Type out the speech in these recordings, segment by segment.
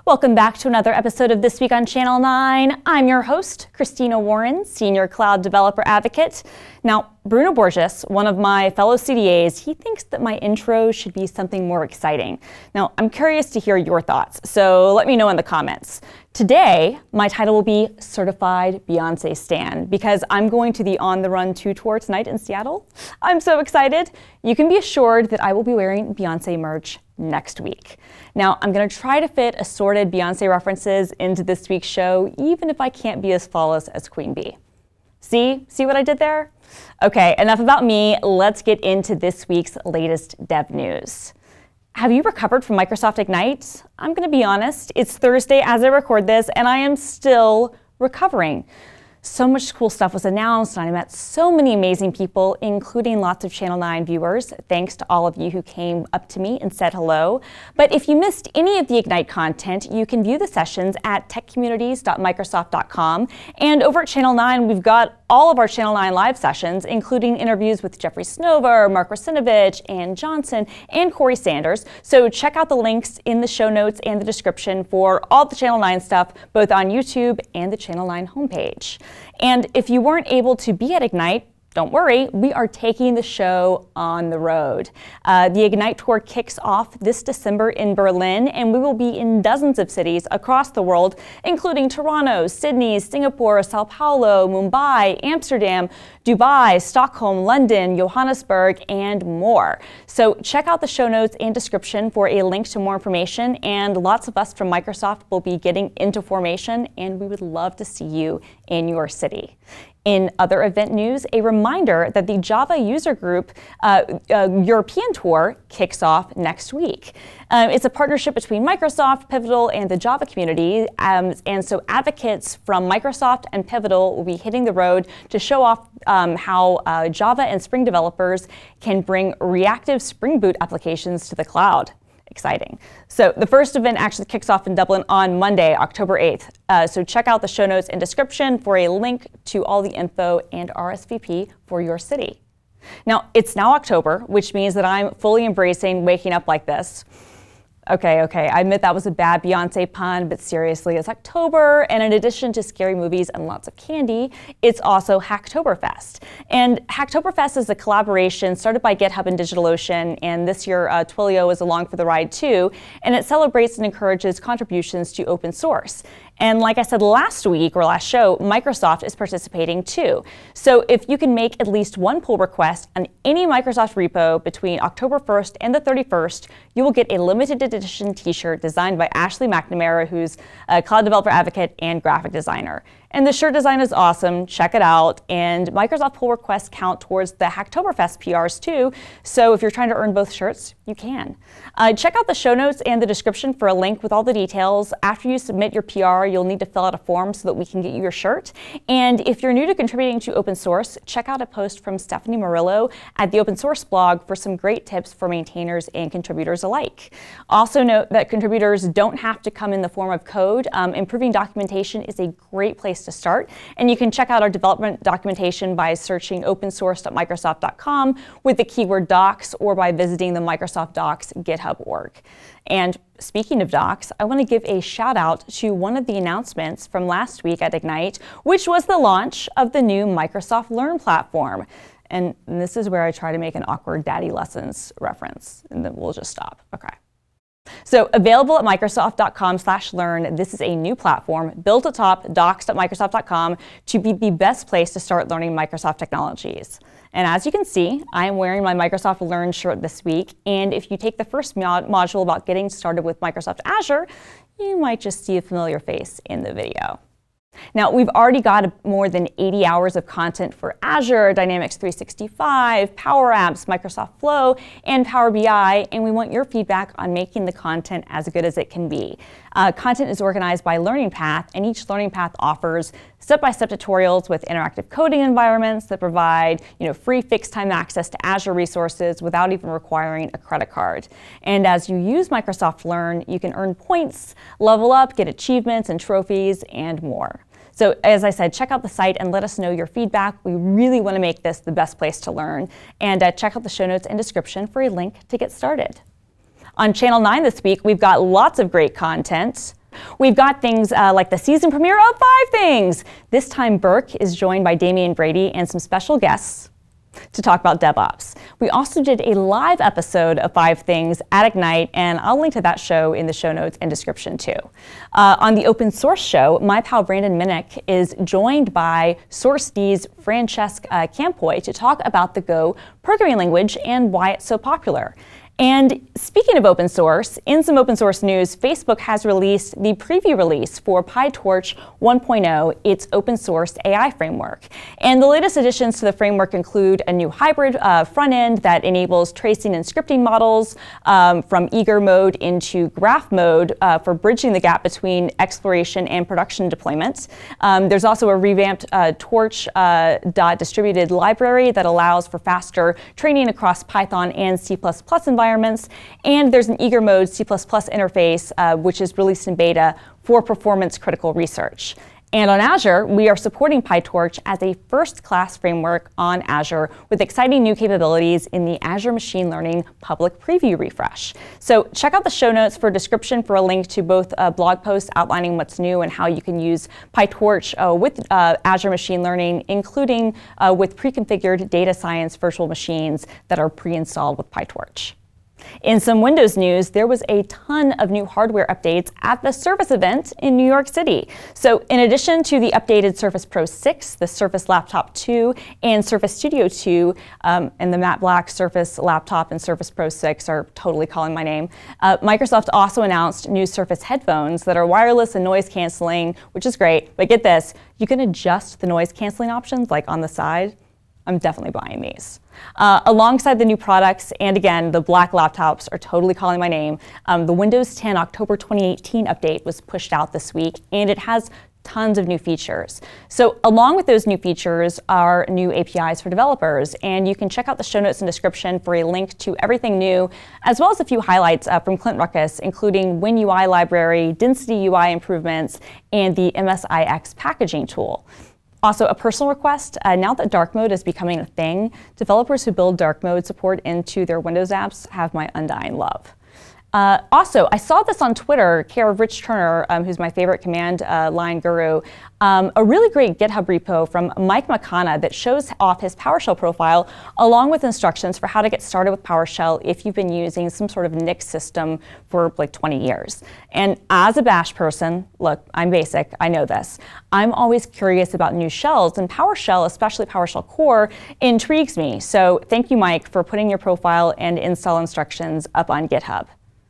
Welcome back to another episode of This Week on Channel 9. I'm your host, Christina Warren, Senior Cloud Developer Advocate. Now, Bruno Borges, one of my fellow CDAs, he thinks that my intro should be something more exciting. Now, I'm curious to hear your thoughts, so let me know in the comments. Today, my title will be Certified Beyonce Stan, because I'm going to the On the Run 2 tour tonight in Seattle. I'm so excited. You can be assured that I will be wearing Beyonce merch next week. Now, I'm going to try to fit assorted Beyonce references into this week's show, even if I can't be as flawless as Queen Bee. See what I did there? Okay, enough about me. Let's get into this week's latest dev news. Have you recovered from Microsoft Ignite? I'm going to be honest, it's Thursday as I record this, and I am still recovering. So much cool stuff was announced, and I met so many amazing people, including lots of Channel 9 viewers. Thanks to all of you who came up to me and said hello. But if you missed any of the Ignite content, you can view the sessions at techcommunities.microsoft.com. And over at Channel 9, we've got all of our Channel 9 live sessions, including interviews with Jeffrey Snover, Mark Russinovich, Ann Johnson, and Corey Sanders. So check out the links in the show notes and the description for all the Channel 9 stuff, both on YouTube and the Channel 9 homepage. And if you weren't able to be at Ignite, don't worry, we are taking the show on the road. The Ignite Tour kicks off this December in Berlin, and we will be in dozens of cities across the world, including Toronto, Sydney, Singapore, Sao Paulo, Mumbai, Amsterdam, Dubai, Stockholm, London, Johannesburg, and more. So check out the show notes and description for a link to more information, and lots of us from Microsoft will be getting into formation, and we would love to see you in your city. In other event news, a reminder that the Java User Group European Tour kicks off next week. It's a partnership between Microsoft, Pivotal, and the Java community, and so advocates from Microsoft and Pivotal will be hitting the road to show off how Java and Spring developers can bring reactive Spring Boot applications to the cloud. Exciting. So the first event actually kicks off in Dublin on Monday, October 8th. So check out the show notes and description for a link to all the info and RSVP for your city. Now, it's now October, which means that I'm fully embracing waking up like this. Okay, I admit that was a bad Beyonce pun, but seriously, it's October, and in addition to scary movies and lots of candy, it's also Hacktoberfest. And Hacktoberfest is a collaboration started by GitHub and DigitalOcean, and this year Twilio is along for the ride too, and it celebrates and encourages contributions to open source. And like I said last week, or last show, Microsoft is participating too. So if you can make at least one pull request on any Microsoft repo between October 1st and the 31st, you will get a limited edition t-shirt designed by Ashley McNamara, who's a cloud developer advocate and graphic designer. And the shirt design is awesome. Check it out. And Microsoft pull requests count towards the Hacktoberfest PRs too. So if you're trying to earn both shirts, you can. Check out the show notes and the description for a link with all the details. After you submit your PR, you'll need to fill out a form so that we can get you your shirt. And if you're new to contributing to open source, check out a post from Stephanie Murillo at the Open Source blog for some great tips for maintainers and contributors alike. Also note that contributors don't have to come in the form of code. Improving documentation is a great place to start, and you can check out our development documentation by searching opensource.microsoft.com with the keyword docs, or by visiting the Microsoft Docs GitHub org. And speaking of docs, I want to give a shout out to one of the announcements from last week at Ignite, which was the launch of the new Microsoft Learn platform. And this is where I try to make an awkward daddy lessons reference, and then we'll just stop. Okay. So available at Microsoft.com/learn, this is a new platform built atop docs.microsoft.com to be the best place to start learning Microsoft technologies. And as you can see, I am wearing my Microsoft Learn shirt this week. And if you take the first module about getting started with Microsoft Azure, you might just see a familiar face in the video. Now, we've already got more than 80 hours of content for Azure, Dynamics 365, Power Apps, Microsoft Flow, and Power BI, and we want your feedback on making the content as good as it can be. Content is organized by learning path, and each learning path offers step-by-step tutorials with interactive coding environments that provide free fixed-time access to Azure resources without even requiring a credit card. And as you use Microsoft Learn, you can earn points, level up, get achievements and trophies, and more. So as I said, check out the site and let us know your feedback. We really want to make this the best place to learn. And check out the show notes and description for a link to get started. On Channel 9 this week, we've got lots of great content. We've got things like the season premiere of 5 Things. This time Burke is joined by Damian Brady and some special guests to talk about DevOps. We also did a live episode of 5 Things at Ignite, and I'll link to that show in the show notes and description too. On the open source show, my pal Brandon Minnick is joined by SourceD's Francesc Campoy to talk about the Go programming language and why it's so popular. And speaking of open source, in some open source news, Facebook has released the preview release for PyTorch 1.0, its open source AI framework. And the latest additions to the framework include a new hybrid front end that enables tracing and scripting models from eager mode into graph mode for bridging the gap between exploration and production deployments. There's also a revamped torch.distributed library that allows for faster training across Python and C++ environments. And there's an eager mode C++ interface, which is released in beta for performance critical research. And on Azure, we are supporting PyTorch as a first-class framework on Azure with exciting new capabilities in the Azure Machine Learning public preview refresh. So check out the show notes for a description for a link to both blog posts outlining what's new and how you can use PyTorch with Azure Machine Learning, including with pre-configured data science virtual machines that are pre-installed with PyTorch. In some Windows news, there was a ton of new hardware updates at the Surface event in New York City. So in addition to the updated Surface Pro 6, the Surface Laptop 2, and Surface Studio 2, and the matte black Surface Laptop and Surface Pro 6 are totally calling my name, Microsoft also announced new Surface headphones that are wireless and noise canceling, which is great. But get this, you can adjust the noise canceling options like on the side. I'm definitely buying these. Alongside the new products, and again, the black laptops are totally calling my name, the Windows 10 October 2018 update was pushed out this week, and it has tons of new features. So along with those new features are new APIs for developers, and you can check out the show notes and description for a link to everything new, as well as a few highlights from Clint Ruckus, including WinUI library, Density UI improvements, and the MSIX packaging tool. Also, a personal request, now that dark mode is becoming a thing, developers who build dark mode support into their Windows apps have my undying love. Also, I saw this on Twitter, care of Rich Turner, who's my favorite command line guru, a really great GitHub repo from Mike McCanna that shows off his PowerShell profile along with instructions for how to get started with PowerShell if you've been using some sort of Nix system for like 20 years. And as a Bash person, look, I'm basic, I know this. I'm always curious about new shells, and PowerShell, especially PowerShell Core, intrigues me. So thank you, Mike, for putting your profile and install instructions up on GitHub.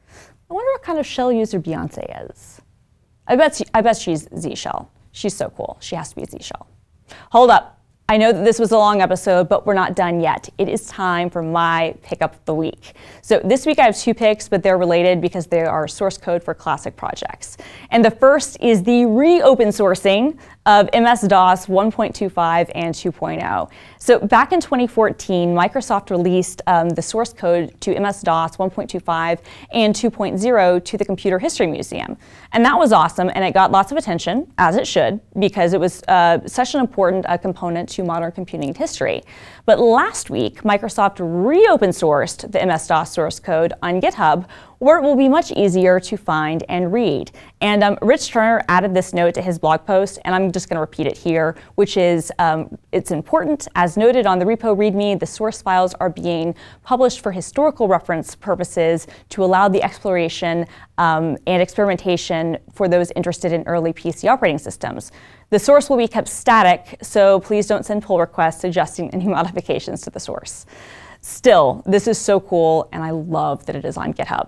I wonder what kind of shell user Beyonce is. I bet she's Z shell. She's so cool. She has to be Z shell. Hold up. I know that this was a long episode, but we're not done yet. It is time for my pickup of the week. So this week I have 2 picks, but they're related because they are source code for classic projects. And the first is the re-open sourcing of MS-DOS 1.25 and 2.0. So back in 2014, Microsoft released the source code to MS-DOS 1.25 and 2.0 to the Computer History Museum. And that was awesome, and it got lots of attention, as it should, because it was such an important component to modern computing history. But last week, Microsoft re-open sourced the MS-DOS source code on GitHub, where it will be much easier to find and read. And Rich Turner added this note to his blog post, and I'm just going to repeat it here, which is, it's important. As noted on the repo README, the source files are being published for historical reference purposes to allow the exploration and experimentation for those interested in early PC operating systems. The source will be kept static, so please don't send pull requests suggesting any modifications to the source. Still, this is so cool, and I love that it is on GitHub.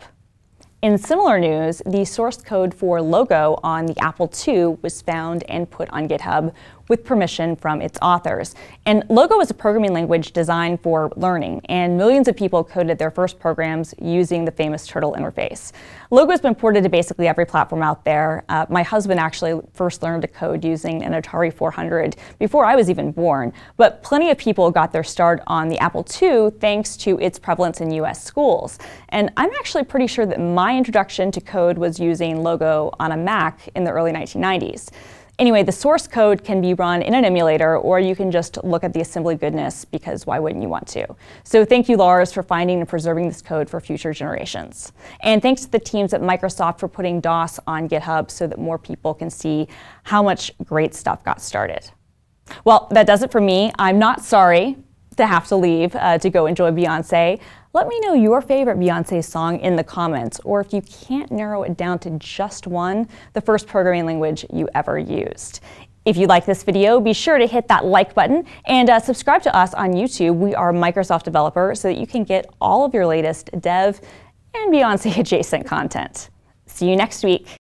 In similar news, the source code for Logo on the Apple II was found and put on GitHub with permission from its authors. And Logo is a programming language designed for learning, and millions of people coded their first programs using the famous Turtle interface. Logo has been ported to basically every platform out there. My husband actually first learned to code using an Atari 400 before I was even born, but plenty of people got their start on the Apple II thanks to its prevalence in US schools. And I'm actually pretty sure that my introduction to code was using Logo on a Mac in the early 1990s. Anyway, the source code can be run in an emulator, or you can just look at the assembly goodness, because why wouldn't you want to? So thank you, Lars, for finding and preserving this code for future generations. And thanks to the teams at Microsoft for putting DOS on GitHub so that more people can see how much great stuff got started. Well, that does it for me. I'm not sorry to have to leave to go enjoy Beyoncé. Let me know your favorite Beyoncé song in the comments, or if you can't narrow it down to just one, the first programming language you ever used. If you like this video, be sure to hit that like button and subscribe to us on YouTube. We are Microsoft Developer, so that you can get all of your latest dev and Beyoncé adjacent content. See you next week.